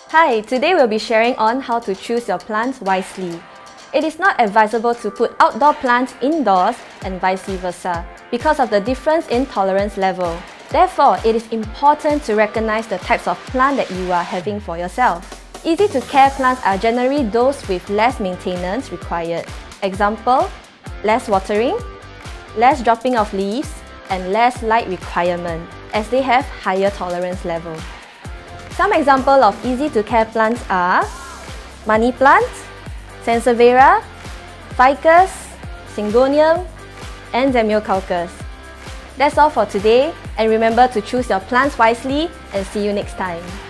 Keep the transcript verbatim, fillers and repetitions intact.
Hi, today we'll be sharing on how to choose your plants wisely. It is not advisable to put outdoor plants indoors and vice versa because of the difference in tolerance level. Therefore, it is important to recognize the types of plant that you are having for yourself. Easy to care plants are generally those with less maintenance required. Example, less watering, less dropping of leaves, and less light requirement, as they have higher tolerance level. Some examples of easy to care plants are money plant, Sansevieria, Ficus, Syngonium, and Zamioculcas. That's all for today, and remember to choose your plants wisely, and see you next time.